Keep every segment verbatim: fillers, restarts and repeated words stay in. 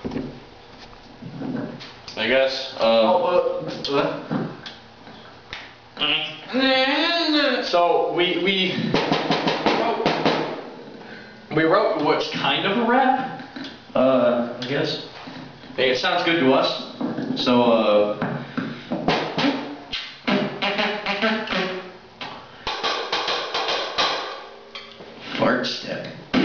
I guess. Uh, oh, what? What? So we we wrote, we wrote what's kind of a rap. Uh, I guess. Hey, it sounds good to us. So uh. Fart step.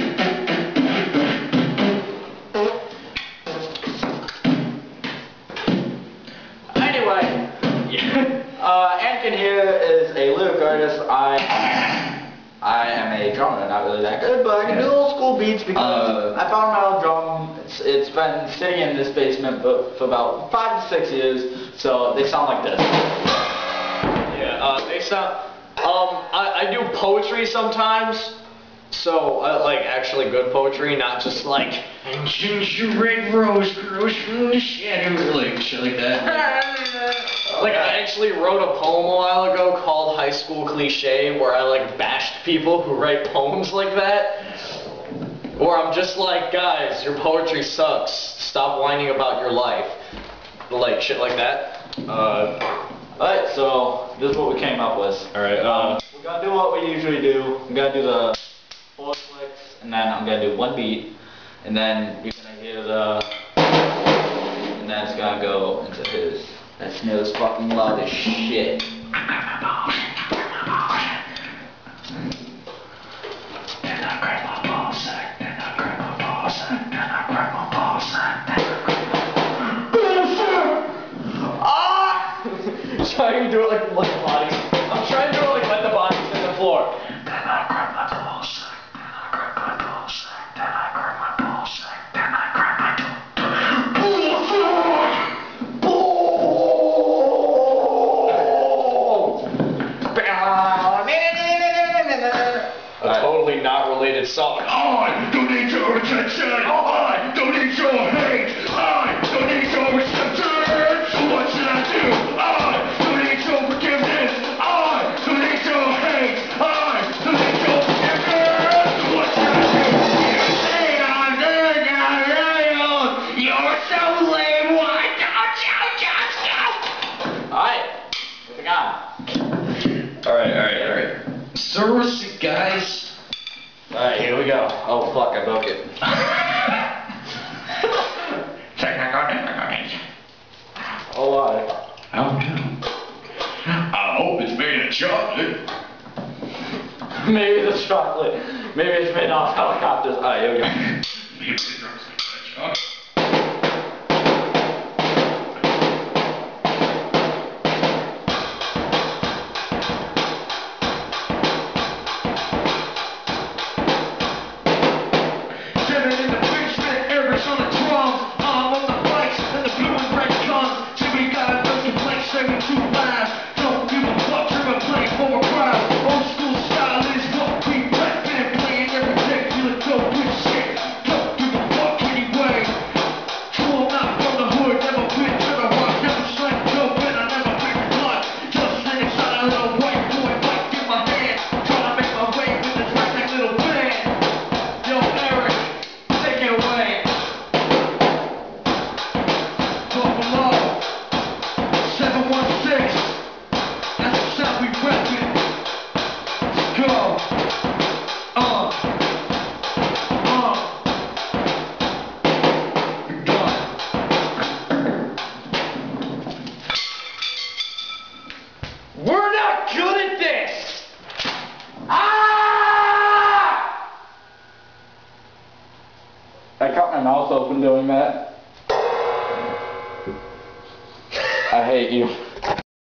Anyway, uh, Anakin here is a lyric artist. I I am a drummer, not really that good, but I can do old school beats because uh, I found my old drum. It's, it's been sitting in this basement for, for about five to six years, so they sound like this. Yeah, uh, they sound. Um, I, I do poetry sometimes. So, uh, like, actually good poetry, not just like, and ginger red rose grows from the shadow, like, shit like that. Like, I actually wrote a poem a while ago called High School Cliche, where I, like, bashed people who write poems like that. Or I'm just like, guys, your poetry sucks, stop whining about your life. Like, shit like that. Uh, Alright, so, this is what we came up with. Alright, uh... We're gonna do what we usually do. We're gonna do the four clicks, and then I'm gonna do one beat, and then you're gonna hear the, and then it's gonna go into his. That snooze fucking loud as shit. Then I grab my ball sack, then I grab my ball sack, then I grab my ball sack, then I grab my ball sack. Ah! Trying to do it like let the body. I'm trying to do it like let the body hit the floor. Then I grab my ball sack, then I grab my ball sack, then I grab my ball sack, then I grab my ball sack. A totally not related song. I don't need your attention. I don't need your hate. I don't need your reception. So what should I do? I don't need your forgiveness. I don't need your hate. I don't need your forgiveness. So what should I do? You say I'm good, I'm real. You're so lame. Why don't you just go? Alright, moving on. Alright, alright, alright. Service, guys. Alright, here we go. Oh fuck, I broke it. Technical difficulties. Oh, why? Oh no. I hope it's made of chocolate. Maybe the chocolate. Maybe it's made off helicopters. Alright, here we go. Maybe the drugs like that chocolate. We're not good at this! Ah! I cut my mouth open doing that. I hate you.